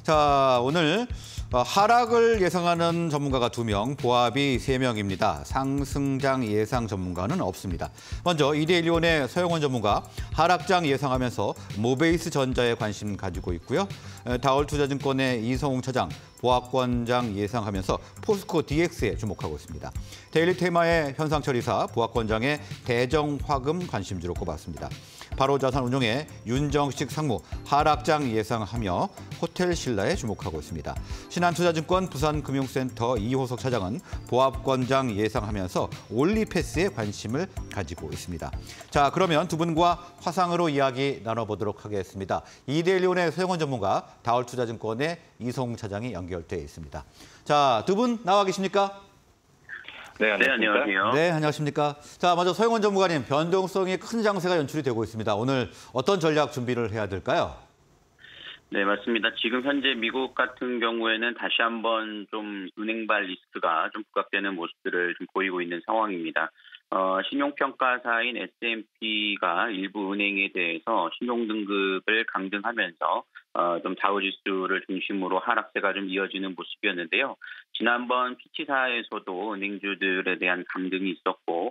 자, 오늘 하락을 예상하는 전문가가 2명, 보합이 3명입니다. 상승장 예상 전문가는 없습니다. 먼저 이데일리온의 서영원 전문가, 하락장 예상하면서 모베이스 전자에 관심 가지고 있고요. 다올투자증권의 이성웅 차장, 보합권장 예상하면서 포스코 DX에 주목하고 있습니다. 데일리 테마의 현상철 이사, 보합권장의 대정화금 관심주로 꼽았습니다. 바로자산운용의 윤정식 상무, 하락장 예상하며 호텔신라에 주목하고 있습니다. 신한투자증권 부산금융센터 이호석 차장은 보합권장 예상하면서 올리패스에 관심을 가지고 있습니다. 자, 그러면 두 분과 화상으로 이야기 나눠보도록 하겠습니다. 이데일리온의 서영원 전문가, 다올투자증권의 이성웅 차장이 연결돼 있습니다. 자, 두 분 나와 계십니까? 네, 안녕하세요. 네, 안녕하십니까. 자, 먼저 서영원 전문가님, 변동성이 큰 장세가 연출이 되고 있습니다. 오늘 어떤 전략 준비를 해야 될까요? 네, 맞습니다. 지금 현재 미국 같은 경우에는 다시 한번 좀 은행발 리스크가 좀 부각되는 모습들을 좀 보이고 있는 상황입니다. 신용평가사인 S&P가 일부 은행에 대해서 신용등급을 강등하면서 좀 다우지수를 중심으로 하락세가 좀 이어지는 모습이었는데요. 지난번 피치사에서도 은행주들에 대한 강등이 있었고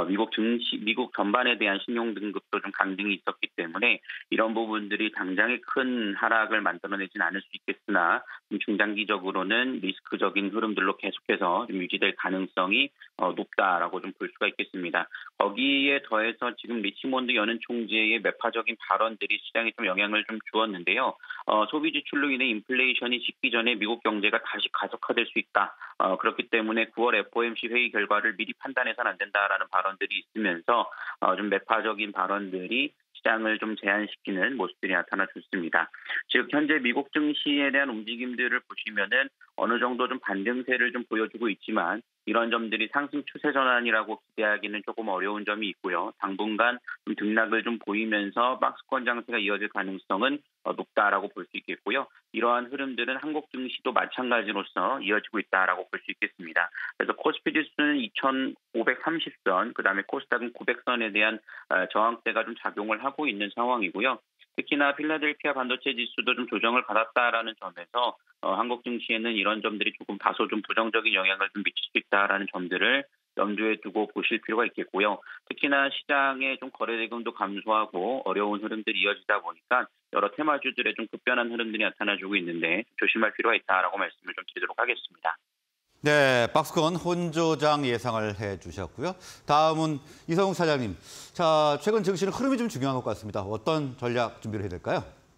미국 전반에 대한 신용등급도 좀 강등이 있었기 때문에 이런 부분들이 당장의 큰 하락을 만들어내진 않을 수 있겠으나 좀 중장기적으로는 리스크적인 흐름들로 계속해서 좀 유지될 가능성이 높다라고 좀 볼 수가 있겠습니다. 거기에 더해서 지금 리치몬드 연은 총재의 매파적인 발언들이 시장에 좀 영향을 좀 주었는데요. 소비 지출로 인해 인플레이션이 식기 전에 미국 경제가 다시 가속화될 수 있다. 그렇기 때문에 9월 FOMC 회의 결과를 미리 판단해서는 안 된다라는 발언들이 있으면서 좀 매파적인 발언들이 시장을 좀 제한시키는 모습들이 나타나줬습니다. 즉 현재 미국 증시에 대한 움직임들을 보시면은 어느 정도 좀 반등세를 좀 보여주고 있지만 이런 점들이 상승 추세 전환이라고 기대하기는 조금 어려운 점이 있고요. 당분간 좀 등락을 좀 보이면서 박스권 장세가 이어질 가능성은 높다라고 볼 수 있겠고요. 이러한 흐름들은 한국 증시도 마찬가지로서 이어지고 있다라고 볼 수 있겠습니다. 그래서 코스피 지수는 2,530선, 그다음에 코스닥은 900선에 대한 저항대가 좀 작용을 하고 있는 상황이고요. 특히나 필라델피아 반도체 지수도 좀 조정을 받았다라는 점에서 한국 증시에는 이런 점들이 조금 다소 좀 부정적인 영향을 좀 미칠 수 있다라는 점들을 염두에 두고 보실 필요가 있겠고요. 특히나 시장의 좀 거래 대금도 감소하고 어려운 흐름들이 이어지다 보니까 여러 테마주들의 좀 급변한 흐름들이 나타나주고 있는데 조심할 필요가 있다라고 말씀을 좀 드리도록 하겠습니다. 네, 박스권 혼조장 예상을 해주셨고요. 다음은 이성웅 사장님. 자, 최근 증시는 흐름이 좀 중요한 것 같습니다. 어떤 전략 준비를 해야 될까요?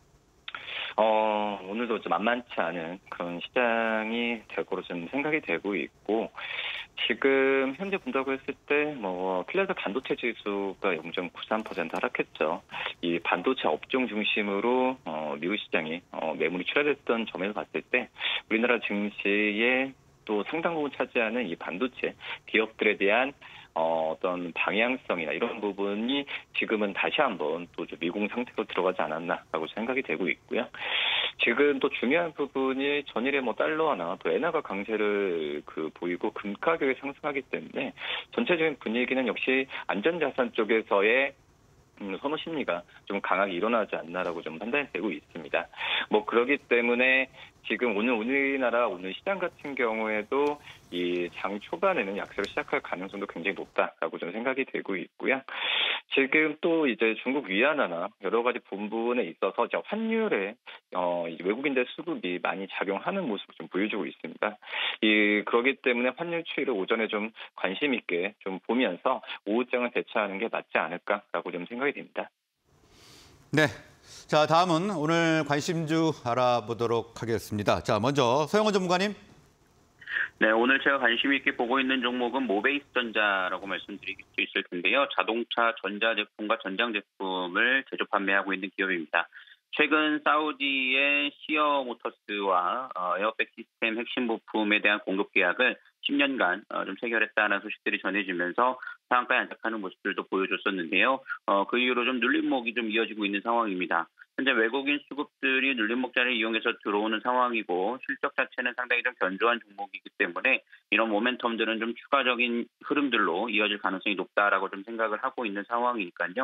오늘도 좀 만만치 않은 그런 시장이 될 거로 좀 생각이 되고 있고, 지금 현재 본다고 했을 때 필라델피아 반도체 지수가 0.93% 하락했죠. 이 반도체 업종 중심으로 미국 시장이 매물이 출하됐던 점에서 봤을 때 우리나라 증시에 또 상당 부분 차지하는 이 반도체 기업들에 대한 어떤 방향성이나 이런 부분이 지금은 다시 한번 또 미공 상태로 들어가지 않았나라고 생각이 되고 있고요. 지금 또 중요한 부분이 전일에 달러나 또 엔화가 강세를 보이고 금 가격이 상승하기 때문에 전체적인 분위기는 역시 안전자산 쪽에서의 선호 심리가 좀 강하게 일어나지 않나라고 좀 판단이 되고 있습니다. 그렇기 때문에 지금 오늘 시장 같은 경우에도 이 장 초반에는 약세로 시작할 가능성도 굉장히 높다라고 좀 생각이 되고 있고요. 지금 또 이제 중국 위안화나 여러 가지 부분에 있어서 환율에 외국인들 수급이 많이 작용하는 모습을 좀 보여주고 있습니다. 그렇기 때문에 환율 추이를 오전에 좀 관심 있게 좀 보면서 오후장을 대처하는 게 맞지 않을까라고 좀 생각이 됩니다. 네. 자, 다음은 오늘 관심주 알아보도록 하겠습니다. 자, 먼저 서영원 전문가님. 네, 오늘 제가 관심 있게 보고 있는 종목은 모베이스 전자라고 말씀드릴 수 있을 텐데요. 자동차 전자제품과 전장제품을 제조 판매하고 있는 기업입니다. 최근 사우디의 시어 모터스와 에어백 시스템 핵심 부품에 대한 공급 계약을 10년간 좀 체결했다는 소식들이 전해지면서 상한가에 안착하는 모습들도 보여줬었는데요. 그 이후로 좀 눌림목이 좀 이어지고 있는 상황입니다. 현재 외국인 수급들이 눌림목 자리를 이용해서 들어오는 상황이고 실적 자체는 상당히 좀 견조한 종목이기 때문에 이런 모멘텀들은 좀 추가적인 흐름들로 이어질 가능성이 높다라고 좀 생각을 하고 있는 상황이니까요.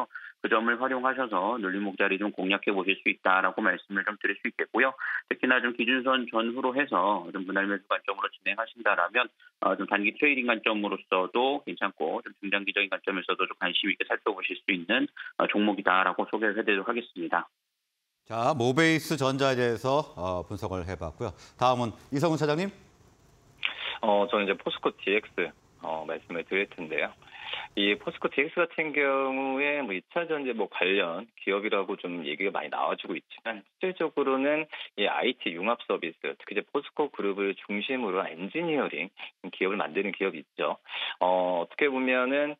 그 점을 활용하셔서 눌림목 자리 좀 공략해 보실 수 있다라고 말씀을 좀 드릴 수 있겠고요. 특히나 좀 기준선 전후로 해서 좀 분할 매수 관점으로 진행하신다라면 좀 단기 트레이딩 관점으로서도 괜찮고 좀 중장기적인 관점에서도 좀 관심 있게 살펴보실 수 있는 종목이다라고 소개를 해드리도록 하겠습니다. 자, 모베이스 전자에 대해서 분석을 해봤고요. 다음은 이성훈 차장님. 저는 이제 포스코 DX 말씀을 드릴 텐데요. 이 포스코 DX 같은 경우에 2차 전지 관련 기업이라고 좀 얘기가 많이 나와주고 있지만 실질적으로는 이 IT 융합 서비스, 특히 이제 포스코 그룹을 중심으로 엔지니어링 기업을 만드는 기업이 있죠. 어떻게 보면은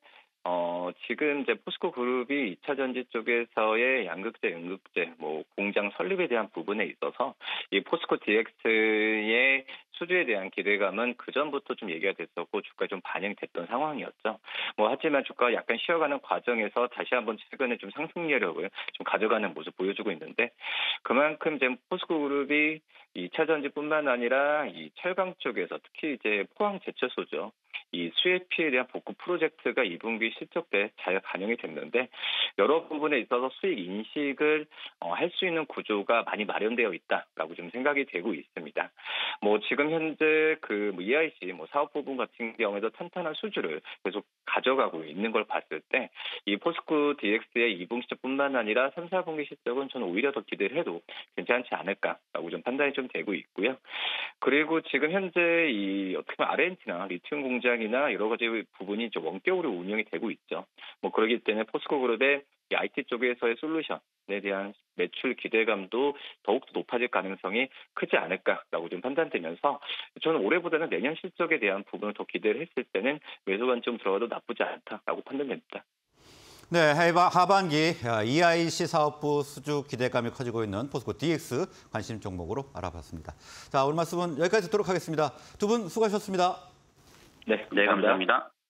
지금 이제 포스코 그룹이 2차 전지 쪽에서의 양극재, 음극재, 공장 설립에 대한 부분에 있어서 이 포스코 DX의 수주에 대한 기대감은 그 전부터 좀 얘기가 됐었고 주가에 좀 반영됐던 상황이었죠. 하지만 주가가 약간 쉬어가는 과정에서 다시 한번 최근에 좀 상승력을 좀 가져가는 모습 보여주고 있는데 그만큼 이제 포스코 그룹이 2차 전지뿐만 아니라 이 철강 쪽에서 특히 이제 포항 제철소죠. 이 수혜피에 대한 복구 프로젝트가 2분기 실적 때 잘 반영이 됐는데 여러 부분에 있어서 수익 인식을 할 수 있는 구조가 많이 마련되어 있다라고 좀 생각이 되고 있습니다. 지금 현재 그 EIC 사업 부분 같은 경우에도 탄탄한 수주를 계속 가져가고 있는 걸 봤을 때 이 포스코 DX의 2분기 실적뿐만 아니라 3, 4분기 실적은 저는 오히려 더 기대를 해도 괜찮지 않을까라고 좀 판단이 좀 되고 있고요. 그리고 지금 현재 이 어떻게 보면 아르헨티나 리튬 공장이나 여러 가지 부분이 좀 원격으로 운영이 되고 있죠. 그렇기 때문에 포스코 그룹의 이 IT 쪽에서의 솔루션에 대한 매출 기대감도 더욱더 높아질 가능성이 크지 않을까라고 좀 판단되면서 저는 올해보다는 내년 실적에 대한 부분을 더 기대를 했을 때는 매수 관점 들어가도 나쁘지 않다라고 판단됩니다. 네, 하반기 EIC 사업부 수주 기대감이 커지고 있는 포스코 DX 관심 종목으로 알아봤습니다. 자, 오늘 말씀은 여기까지 듣도록 하겠습니다. 두 분 수고하셨습니다. 네, 감사합니다.